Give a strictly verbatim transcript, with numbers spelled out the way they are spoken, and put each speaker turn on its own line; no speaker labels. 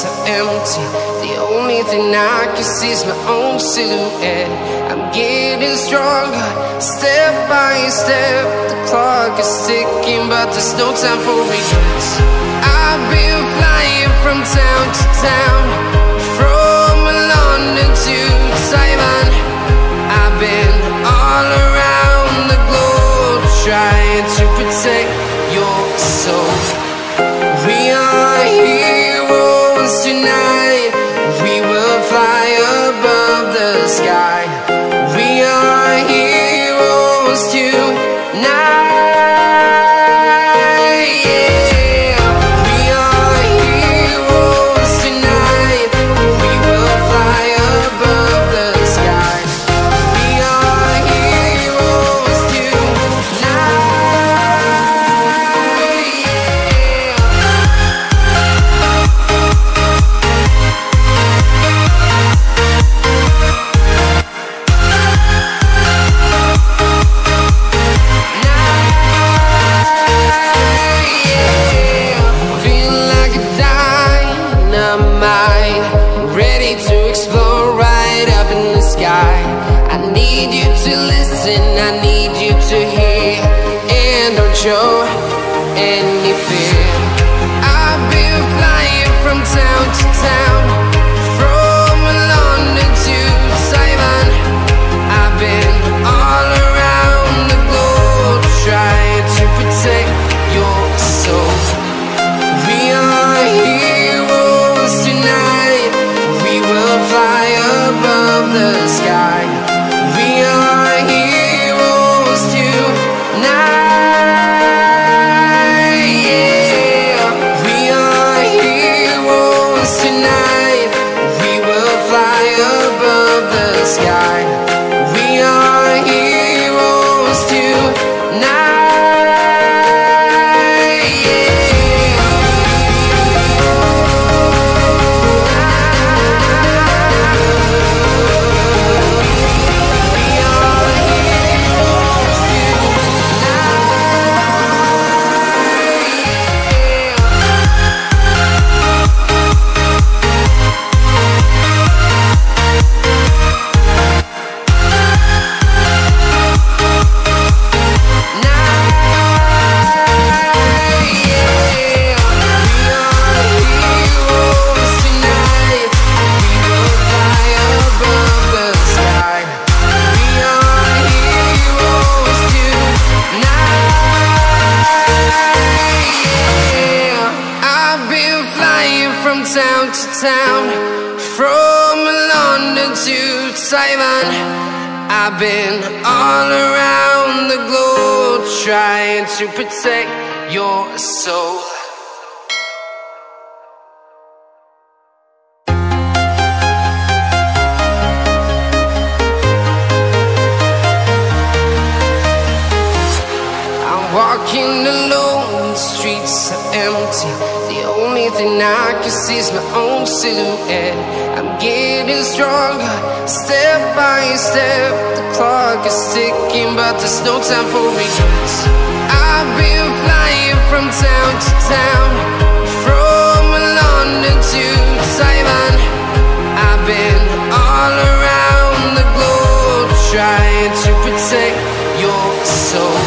are empty. The only thing I can see is my own silhouette. I'm getting stronger, step by step. The clock is ticking, but there's no time for regrets. I've been flying from town to town, from London to Taiwan. I've been all around the globe, trying to protect your soul. We are heroes tonight. We will fly above the sky. We are heroes tonight. Show any fear. I've been flying from town to town, from London to Taiwan. I've been all around the globe, trying to protect your soul. We are heroes tonight. We will fly above the sky. We are heroes tonight. Town to town, from London to Taiwan. I've been all around the globe, trying to protect your soul. I'm walking alone, the streets are empty. The only thing I can see is my own silhouette. I'm getting stronger, step by step. The clock is ticking, but there's no time for regrets. I've been flying from town to town, from London to Taiwan. I've been all around the globe, trying to protect your soul.